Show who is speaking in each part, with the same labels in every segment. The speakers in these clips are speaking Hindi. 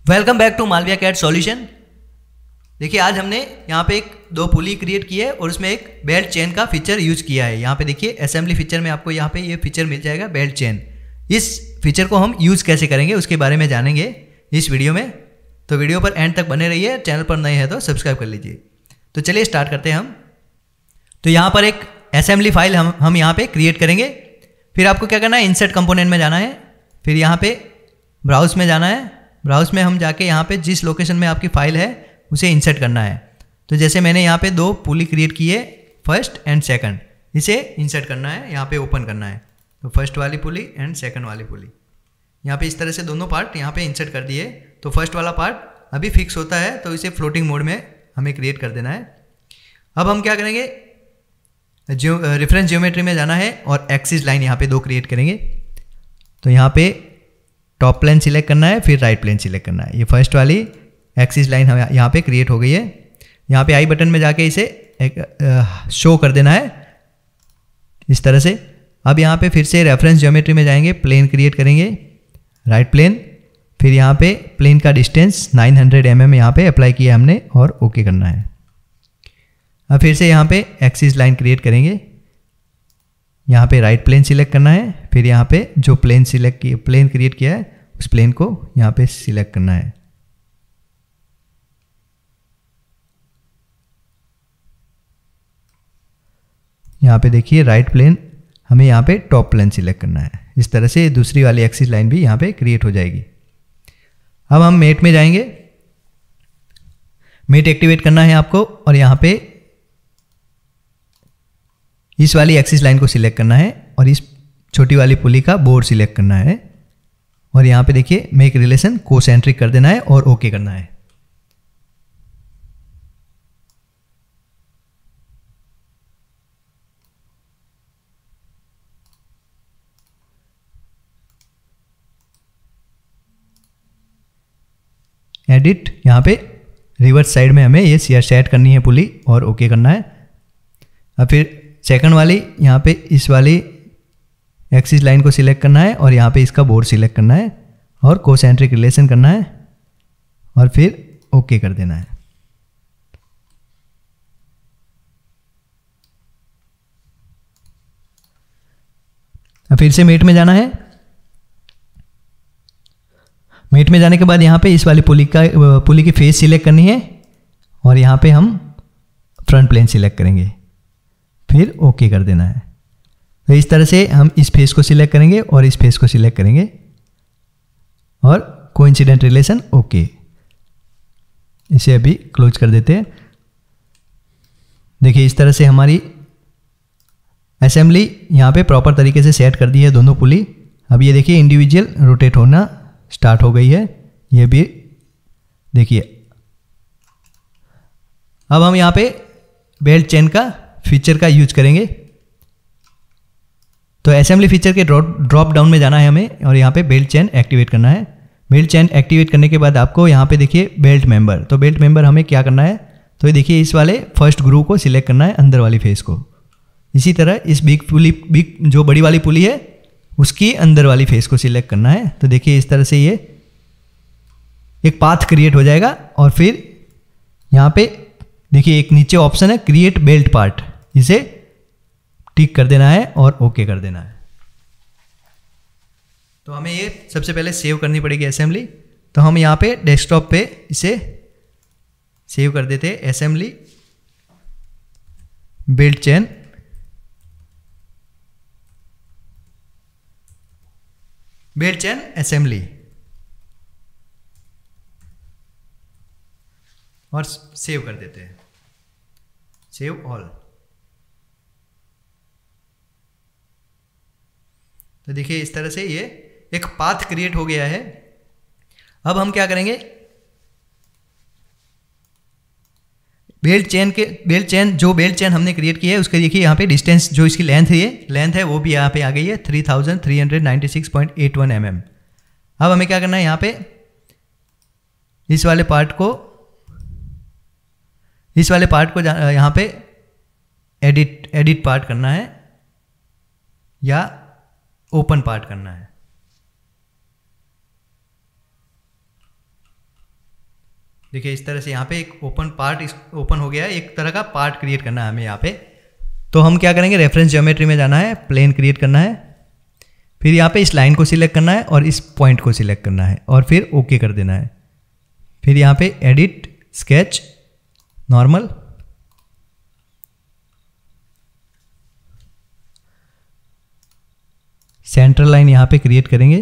Speaker 1: Welcome back to Malaviya CAD solution. देखिए आज हमने यहाँ पे एक दो पुली क्रिएट की है और उसमें एक बेल्ट चेन का फीचर यूज किया है। यहाँ पे देखिए असेंबली फीचर में आपको यहाँ पे ये फीचर मिल जाएगा बेल्ट चेन। इस फीचर को हम यूज़ कैसे करेंगे उसके बारे में जानेंगे इस वीडियो में, तो वीडियो पर एंड तक बने रहिए। चैनल पर नए हैं तो सब्सक्राइब कर लीजिए। तो चलिए स्टार्ट करते हैं हम। तो यहाँ पर एक असेंबली फाइल हम यहाँ पे क्रिएट करेंगे। फिर आपको क्या करना है, इंसर्ट कंपोनेंट में जाना है, फिर यहाँ पे ब्राउज में जाना है। ब्राउज में हम जाके यहाँ पे जिस लोकेशन में आपकी फाइल है उसे इंसर्ट करना है। तो जैसे मैंने यहाँ पे दो पुली क्रिएट की है, फर्स्ट एंड सेकंड, इसे इंसर्ट करना है, यहाँ पे ओपन करना है। तो फर्स्ट वाली पुली एंड सेकंड वाली पुली, यहाँ पे इस तरह से दोनों पार्ट यहाँ पे इंसर्ट कर दिए। तो फर्स्ट वाला पार्ट अभी फिक्स होता है तो इसे फ्लोटिंग मोड में हमें क्रिएट कर देना है। अब हम क्या करेंगे, रेफरेंस ज्योमेट्री में जाना है और एक्सिस लाइन यहाँ पे दो क्रिएट करेंगे। तो यहाँ पे टॉप प्लेन सिलेक्ट करना है, फिर राइट प्लेन सिलेक्ट करना है। ये फर्स्ट वाली एक्सिस लाइन हम यहाँ पे क्रिएट हो गई है। यहाँ पे आई बटन में जाके इसे एक शो कर देना है इस तरह से। अब यहाँ पे फिर से रेफरेंस ज्योमेट्री में जाएंगे, प्लेन क्रिएट करेंगे, राइट प्लेन, फिर यहाँ पे प्लेन का डिस्टेंस 900 mm यहाँ पे अप्लाई किया हमने और ओके करना है। अब फिर से यहाँ पे एक्सिस लाइन क्रिएट करेंगे, यहाँ पे राइट प्लेन सिलेक्ट करना है, फिर यहाँ पे जो प्लेन क्रिएट किया है उस प्लेन को यहाँ पे सिलेक्ट करना है। यहाँ पे देखिए राइट प्लेन हमें यहाँ पे टॉप प्लेन सिलेक्ट करना है। इस तरह से दूसरी वाली एक्सिस लाइन भी यहाँ पे क्रिएट हो जाएगी। अब हम मेट में जाएंगे, मेट एक्टिवेट करना है आपको और यहाँ पे इस वाली एक्सिस लाइन को सिलेक्ट करना है और इस छोटी वाली पुली का बोर्ड सिलेक्ट करना है और यहाँ पे देखिए मेक रिलेशन कोसेंट्रिक कर देना है और ओके करना है। एडिट, यहाँ पे रिवर्स साइड में हमें ये सेट करनी है पुली और ओके करना है। अब फिर सेकंड वाली यहाँ पे इस वाली एक्सिस लाइन को सिलेक्ट करना है और यहाँ पे इसका बोर्ड सिलेक्ट करना है और कोसेंट्रिक रिलेशन करना है और फिर ओके कर देना है। अब फिर से मेट में जाना है। मेट में जाने के बाद यहाँ पे इस वाली पुली की फेस सिलेक्ट करनी है और यहाँ पे हम फ्रंट प्लेन सिलेक्ट करेंगे, फिर ओके कर देना है। तो इस तरह से हम इस फेस को सिलेक्ट करेंगे और इस फेस को सिलेक्ट करेंगे और कोइंसिडेंट रिलेशन ओके। इसे अभी क्लोज कर देते हैं। देखिए इस तरह से हमारी असेंबली यहाँ पे प्रॉपर तरीके से सेट कर दी है दोनों पुली। अब ये देखिए इंडिविजुअल रोटेट होना स्टार्ट हो गई है, ये भी देखिए। अब हम यहाँ पे बेल्ट चेन का फीचर का यूज करेंगे। तो असेंबली फीचर के ड्रॉप डाउन में जाना है हमें और यहाँ पे बेल्ट चेन एक्टिवेट करना है। बेल्ट चेन एक्टिवेट करने के बाद आपको यहाँ पे देखिए बेल्ट मेंबर, तो बेल्ट मेंबर हमें क्या करना है, तो ये देखिए इस वाले फर्स्ट ग्रूव को सिलेक्ट करना है, अंदर वाली फेस को। इसी तरह इस बिग जो बड़ी वाली पुली है उसकी अंदर वाली फेस को सिलेक्ट करना है। तो देखिए इस तरह से ये एक पाथ क्रिएट हो जाएगा और फिर यहाँ पे देखिए एक नीचे ऑप्शन है क्रिएट बेल्ट पार्ट, इसे टिक कर देना है और ओके कर देना है। तो हमें ये सबसे पहले सेव करनी पड़ेगी असेंबली। तो हम यहाँ पे डेस्कटॉप पे इसे सेव कर देते हैं, असेंबली बेल्ट चेन असेंबली और सेव कर देते हैं, सेव ऑल। तो देखिए इस तरह से ये एक पाथ क्रिएट हो गया है। अब हम क्या करेंगे, बेल्ट चेन हमने क्रिएट की है उसके देखिए यहाँ पे डिस्टेंस जो इसकी लेंथ है वो भी यहाँ पे आ गई है 3396.81 mm। अब हमें क्या करना है, यहाँ पे इस वाले पार्ट को यहाँ पे एडिट पार्ट करना है या ओपन पार्ट करना है। देखिए इस तरह से यहाँ पे एक ओपन पार्ट ओपन हो गया है, एक तरह का पार्ट क्रिएट करना है हमें यहाँ पे। तो हम क्या करेंगे, रेफरेंस ज्योमेट्री में जाना है, प्लेन क्रिएट करना है, फिर यहाँ पे इस लाइन को सिलेक्ट करना है और इस पॉइंट को सिलेक्ट करना है और फिर ओके कर देना है। फिर यहाँ पे edit, sketch, normal, central line यहाँ पे क्रिएट करेंगे।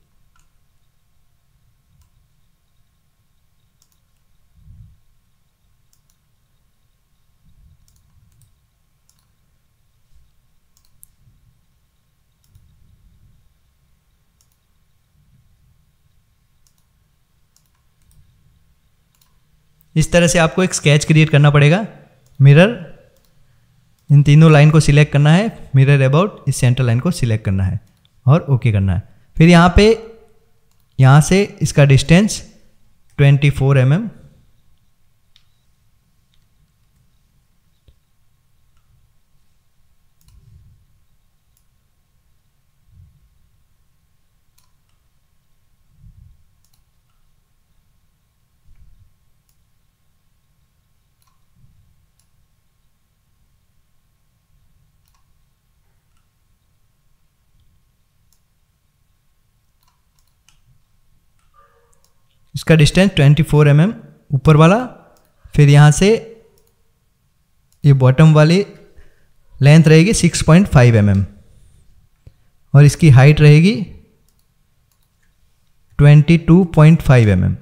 Speaker 1: इस तरह से आपको एक स्केच क्रिएट करना पड़ेगा। मिरर, इन तीनों लाइन को सिलेक्ट करना है, मिरर अबाउट, इस सेंटर लाइन को सिलेक्ट करना है और ओके करना है। फिर यहाँ पे यहाँ से इसका डिस्टेंस 24 mm, इसका डिस्टेंस 24 mm ऊपर वाला। फिर यहाँ से ये बॉटम वाली लेंथ रहेगी 6.5 mm और इसकी हाइट रहेगी 22.5 mm।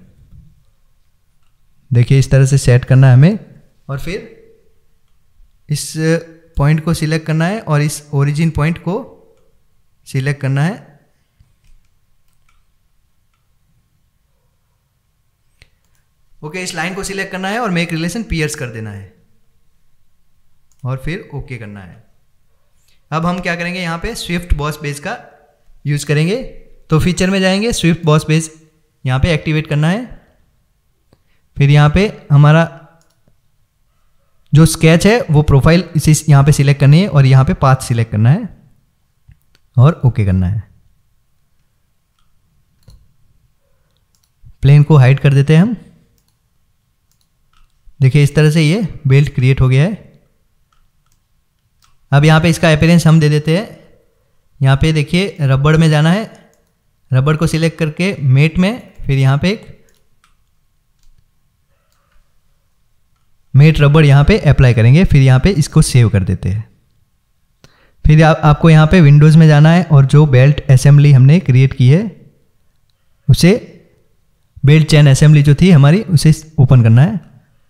Speaker 1: देखिए इस तरह से सेट करना है हमें और फिर इस पॉइंट को सिलेक्ट करना है और इस ओरिजिन पॉइंट को सिलेक्ट करना है। ओके, इस लाइन को सिलेक्ट करना है और मेक रिलेशन पियर्स कर देना है और फिर ओके करना है। अब हम क्या करेंगे, यहाँ पे स्विफ्ट बॉस बेस का यूज करेंगे। तो फीचर में जाएंगे, स्विफ्ट बॉस बेस यहाँ पे एक्टिवेट करना है। फिर यहाँ पे हमारा जो स्केच है वो प्रोफाइल इसी यहाँ पे सिलेक्ट करनी है और यहाँ पे पाथ सिलेक्ट करना है और ओके करना है। प्लेन को हाइड कर देते हैं हम। देखिए इस तरह से ये बेल्ट क्रिएट हो गया है। अब यहाँ पे इसका अपीयरेंस हम दे देते हैं। यहाँ पे देखिए रबड़ में जाना है, रबड़ को सिलेक्ट करके मेट में, फिर यहाँ पे एक मेट रबड़ यहाँ पे अप्लाई करेंगे। फिर यहाँ पे इसको सेव कर देते हैं। फिर आपको यहाँ पे विंडोज़ में जाना है और जो बेल्ट असेंबली हमने क्रिएट की है उसे, बेल्ट चेन असेंबली जो थी हमारी, उसे ओपन करना है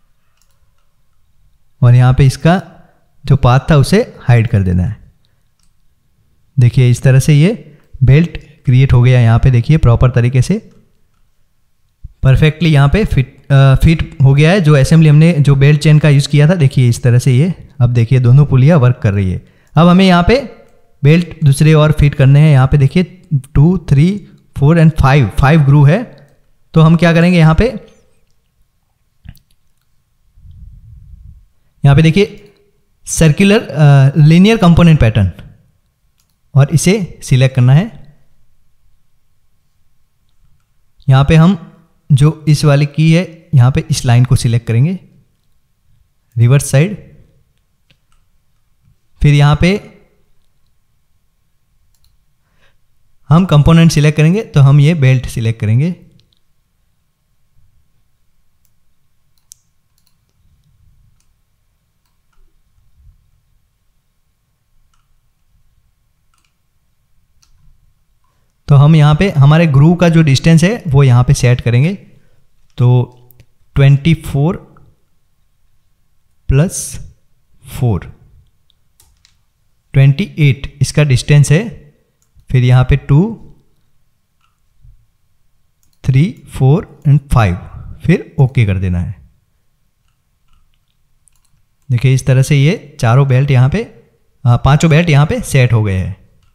Speaker 1: और यहाँ पे इसका जो पाथ था उसे हाइड कर देना है। देखिए इस तरह से ये बेल्ट क्रिएट हो गया। यहाँ पे देखिए प्रॉपर तरीके से परफेक्टली यहाँ पे फिट हो गया है। जो असेंबली हमने जो बेल्ट चेन का यूज़ किया था, देखिए इस तरह से ये, अब देखिए दोनों पुलियाँ वर्क कर रही है। अब हमें यहाँ पे बेल्ट दूसरे और फिट करने हैं। यहाँ पे देखिए 2, 3, 4 एंड 5 ग्रू है। तो हम क्या करेंगे, यहाँ पे देखिए सर्कुलर लीनियर कंपोनेंट पैटर्न और इसे सिलेक्ट करना है। यहाँ पे हम जो इस वाली की है, यहाँ पे इस लाइन को सिलेक्ट करेंगे रिवर्स साइड। फिर यहाँ पे हम कंपोनेंट सिलेक्ट करेंगे, तो हम ये बेल्ट सिलेक्ट करेंगे। तो हम यहाँ पे हमारे ग्रू का जो डिस्टेंस है वो यहाँ पे सेट करेंगे। तो 24 + 4 28 इसका डिस्टेंस है। फिर यहाँ पे 2, 3, 4 एंड 5, फिर ओके कर देना है। देखिए इस तरह से ये चारों बेल्ट यहाँ पे, पांचों बेल्ट यहाँ पे सेट हो गए हैं।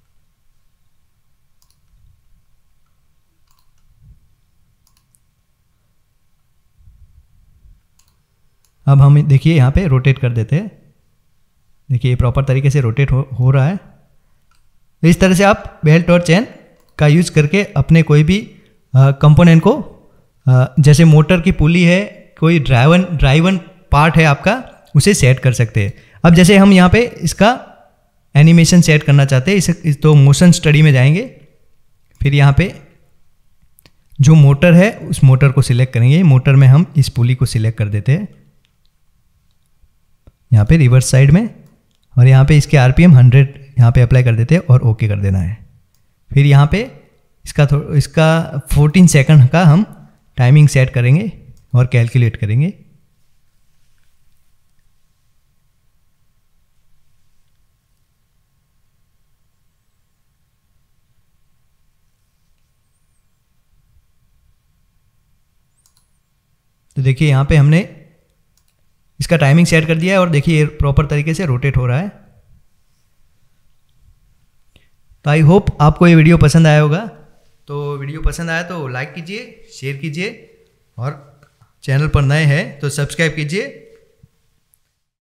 Speaker 1: अब हम देखिए यहाँ पे रोटेट कर देते हैं। देखिए ये प्रॉपर तरीके से रोटेट हो रहा है। इस तरह से आप बेल्ट और चेन का यूज़ करके अपने कोई भी कंपोनेंट को, जैसे मोटर की पुली है कोई ड्राइवन पार्ट है आपका, उसे सेट कर सकते हैं। अब जैसे हम यहाँ पे इसका एनिमेशन सेट करना चाहते हैं, इसे तो मोशन स्टडी में जाएंगे, फिर यहाँ पे जो मोटर है उस मोटर को सिलेक्ट करेंगे। मोटर में हम इस पुली को सिलेक्ट कर देते हैं यहाँ पे रिवर्स साइड में, और यहाँ पे इसके आरपीएम 100 यहाँ पे अप्लाई कर देते हैं और ओके कर देना है। फिर यहाँ पे इसका 14 सेकंड का हम टाइमिंग सेट करेंगे और कैलकुलेट करेंगे। तो देखिए यहाँ पे हमने इसका टाइमिंग सेट कर दिया है और देखिए ये प्रॉपर तरीके से रोटेट हो रहा है। तो आई होप आपको ये वीडियो पसंद आया होगा। तो वीडियो पसंद आया तो लाइक कीजिए, शेयर कीजिए, और चैनल पर नए हैं तो सब्सक्राइब कीजिए।